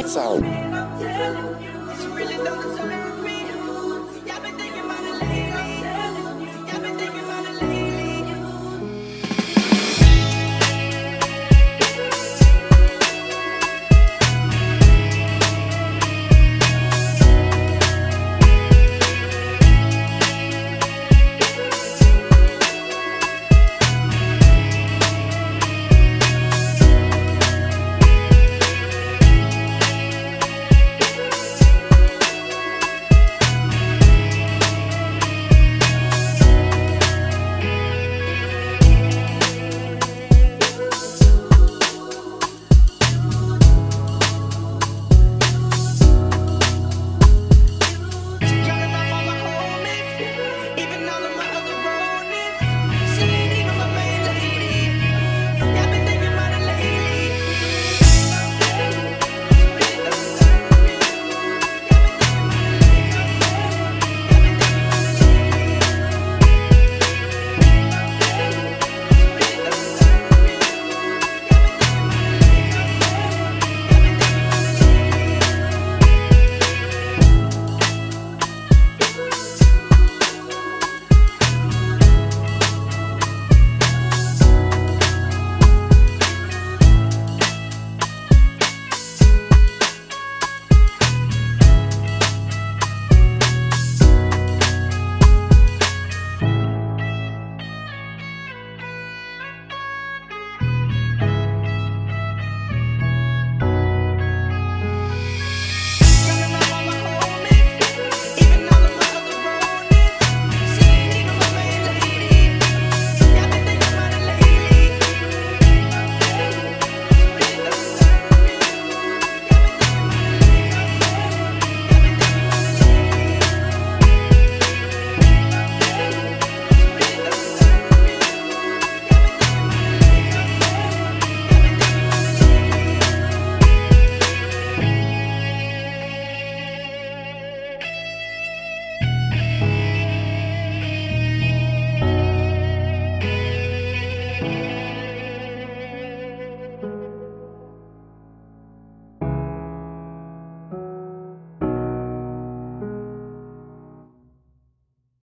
lights out. I'm telling you, she really don't deserve me. See, I've been thinking about it lately. I'm telling you, see, I've been thinking about it lately. Lights out.